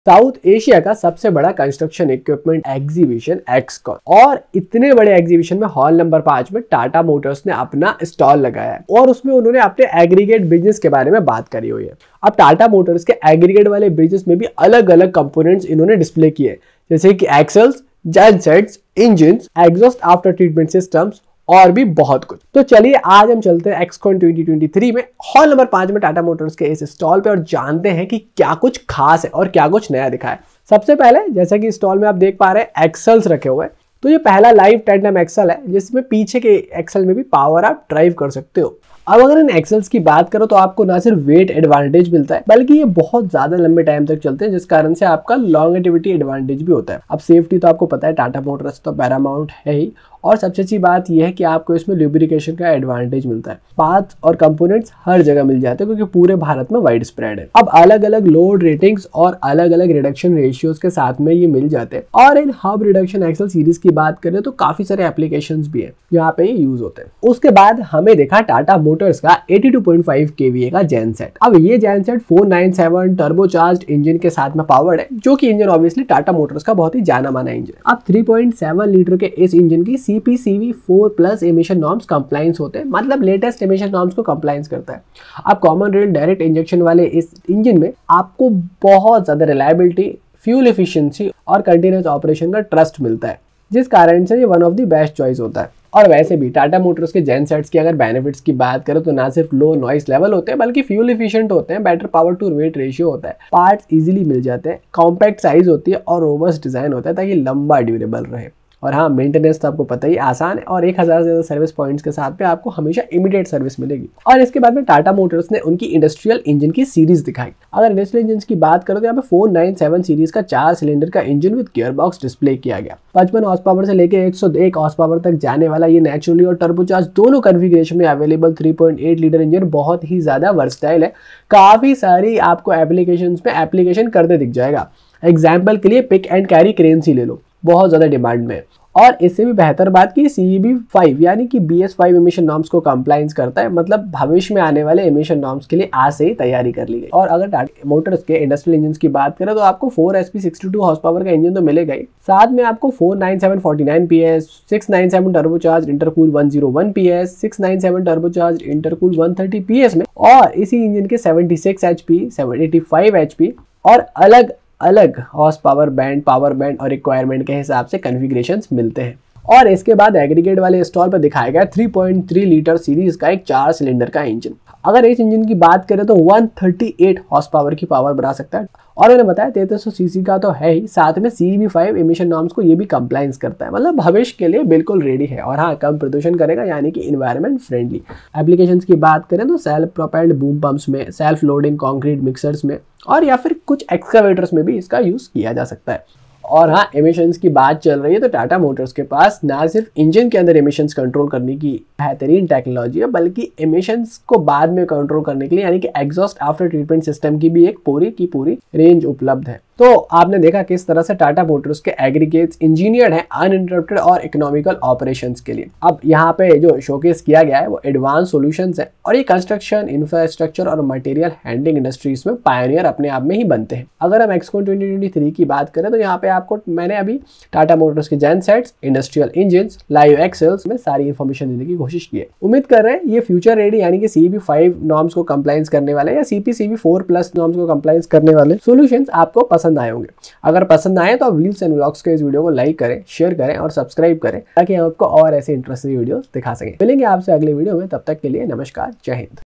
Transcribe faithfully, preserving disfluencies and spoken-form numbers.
South Asia का सबसे बड़ा कंस्ट्रक्शन इक्विपमेंट एग्जीबिशन एक्सकॉन, और इतने बड़े एग्जीबिशन में हॉल नंबर पांच में टाटा मोटर्स ने अपना स्टॉल लगाया है और उसमें उन्होंने अपने एग्रीगेट बिजनेस के बारे में बात करी हुई है। अब टाटा मोटर्स के एग्रीगेट वाले बिजनेस में भी अलग अलग कंपोनेंट्स इन्होंने डिस्प्ले किए, जैसे कि axles, gensets, engine, exhaust after treatment systems और भी बहुत कुछ। तो चलिए आज हम चलते हैं एक्सकॉन ट्वेंटी ट्वेंटी थ्री में हॉल नंबर पांच में टाटा मोटर्स के इस स्टॉल पे और जानते हैं कि क्या कुछ खास है और क्या कुछ नया दिखा है। सबसे पहले जैसा कि स्टॉल में आप देख पा रहे हैं एक्सल्स रखे हुए हैं। तो ये पहला लाइव टैंडम एक्सल है जिसमें पीछे के एक्सल में भी पावर आप ड्राइव कर सकते हो। अब अगर इन एक्सल्स की बात करो तो आपको ना सिर्फ वेट एडवांटेज मिलता है बल्कि ये बहुत ज्यादा लंबे टाइम तक चलते हैं, जिस कारण से आपका लॉन्गेटिविटी एडवांटेज भी होता है। अब सेफ्टी तो आपको पता है टाटा मोटर्स तो पैरामाउंट है ही, और सबसे अच्छी बात यह है कि आपको इसमें ल्यूब्रिकेशन का एडवांटेज मिलता है। पार्ट्स और कंपोनेंट्स हर जगह मिल जाते हैं क्योंकि पूरे भारत में वाइड स्प्रेड है। अब अलग अलग लोड रेटिंग्स और अलग अलग रिडक्शन रेशियोज के साथ में ये मिल जाते हैं। और इन हब रिडक्शन एक्सल सीरीज की बात करें तो काफी सारे एप्लीकेशंस भी है यहाँ पे ये यूज होते हैं। उसके बाद हमें देखा टाटा मोटर्स का eighty two point five KVA का जेनसेट। अब ये genset four nine seven turbocharged engine के साथ में पावर्ड है, जो कि इंजन ऑब्वियसली टाटा मोटर्स का बहुत ही जाना माना इंजन। अब थ्री पॉइंट सेवन लीटर के इस इंजन की C P C V four plus emission norms compliance होते हैं, मतलब लेटेस्ट एमिशन नॉर्म्स को कंप्लायंस करता है। अब कॉमन रेल डायरेक्ट इंजेक्शन वाले इस इंजन में आपको बहुत ज्यादा रिलायबिलिटी, फ्यूल एफिशिएंसी और कंटिन्यूअस ऑपरेशन का ट्रस्ट मिलता है, जिस कारण से ये one of the best choice होता है। और वैसे भी टाटा मोटर्स के जेनसेट्स की अगर बेनिफिट्स की बात करें तो ना सिर्फ लो नॉइस लेवल होते हैं बल्कि फ्यूल एफिशिएंट होते हैं, better power to weight ratio होता है, पार्ट्स इजीली मिल जाते हैं, कॉम्पैक्ट साइज होती है और रोबस्ट डिजाइन होता है ताकि लंबा ड्यूरेबल रहे। और हाँ, मेंटेनेंस तो आपको पता ही आसान है और एक हजार से ज्यादा सर्विस पॉइंट्स के साथ में आपको हमेशा इमीडिएट सर्विस मिलेगी। और इसके बाद में टाटा मोटर्स ने उनकी इंडस्ट्रियल इंजन की सीरीज दिखाई। अगर इंडस्ट्रियल इंजन की बात करो तो यहाँ पे फोर नाइन सेवन सीरीज का चार सिलेंडर का engine with gear box display किया गया। पचपन हॉर्स पावर से लेकर एक सौ एक हॉर्स पावर तक जाने वाला ये नेचुरली और टर्बोचार्ज दोनों कॉन्फ़िगरेशन में available three point eight litre engine बहुत ही ज्यादा वर्सटाइल है। काफी सारी आपको एप्लीकेशंस में एप्लीकेशन करते दिख जाएगा। एग्जाम्पल के लिए पिक एंड कैरी क्रेन्स ही ले लो, बहुत ज्यादा डिमांड में। और इससे भी बेहतर बात की सी ई बी फाइव यानी कि B S five emission norms को कंप्लायंस करता है, मतलब भविष्य में आने वाले एमिशन नॉर्म्स के लिए आज से ही तैयारी कर ली गई। और अगर टाटा मोटर्स के इंडस्ट्रियल इंजन की बात करें तो आपको four S P sixty two horse power का इंजन तो मिलेगा ही, साथ में आपको four nine seven forty nine P S, six nine seven turbocharge intercool one zero one P S, six nine seven turbocharge intercool one thirty P S में, और इसी इंजन के seventy six H P, eighty five H P और अलग अलग horse power band, power band और requirement के हिसाब से कॉन्फ़िगरेशंस मिलते हैं। और इसके बाद एग्रीगेट वाले स्टॉल पर दिखाया गया three point three litre series का एक चार सिलेंडर का इंजन। अगर इस इंजन की बात करें तो one thirty eight horse power की पावर बना सकता है, और मैंने बताया तैंतीस सौ सीसी का तो है ही, साथ में C E B five emission norms को ये भी कंप्लायंस करता है, मतलब भविष्य के लिए बिल्कुल रेडी है। और हाँ, कम प्रदूषण करेगा यानी कि इन्वायरमेंट फ्रेंडली। एप्लीकेशंस की बात करें तो सेल्फ प्रोपेल्ड बूम पंप्स में, सेल्फ लोडिंग कंक्रीट मिक्सर्स में और या फिर कुछ एक्सकावेटर्स में भी इसका यूज किया जा सकता है। और हाँ, एमिशंस की बात चल रही है तो टाटा मोटर्स के पास ना सिर्फ इंजन के अंदर एमिशंस कंट्रोल करने की बेहतरीन टेक्नोलॉजी है बल्कि एमिशंस को बाद में कंट्रोल करने के लिए यानी कि एग्जॉस्ट आफ्टर ट्रीटमेंट सिस्टम की भी एक पूरी की पूरी रेंज उपलब्ध है। तो आपने देखा किस तरह से टाटा मोटर्स के एग्रीगेट्स इंजीनियर्ड हैं अनइंटरप्टेड और इकोनॉमिकल ऑपरेशंस के लिए। अब यहाँ पे जो शोकेस किया गया है वो एडवांस सॉल्यूशंस है और ये कंस्ट्रक्शन, इंफ्रास्ट्रक्चर और मटेरियल हैंडलिंग इंडस्ट्रीज में पायनियर अपने आप में ही बनते हैं। अगर हम एक्सकॉन ट्वेंटी ट्वेंटी थ्री की बात करें तो यहाँ पे आपको मैंने अभी टाटा मोटर्स के gensets, industrial engine, live axles में सारी इन्फॉर्मेशन देने की कोशिश की है। उम्मीद कर रहे हैं ये फ्यूचर रेडी यानी कि C E B five norms को कंप्लायंस करने वाले या C P C V four plus norms को कंप्लायंस करने वाले सॉल्यूशंस आपको पसंद आए होंगे। अगर पसंद आए तो आप व्हील्स एंड व्लॉग्स के इस वीडियो को लाइक करें, शेयर करें और सब्सक्राइब करें ताकि हम आपको और ऐसे इंटरेस्टिंग वीडियोस दिखा सकें। मिलेंगे आपसे अगले वीडियो में, तब तक के लिए नमस्कार, जय हिंद।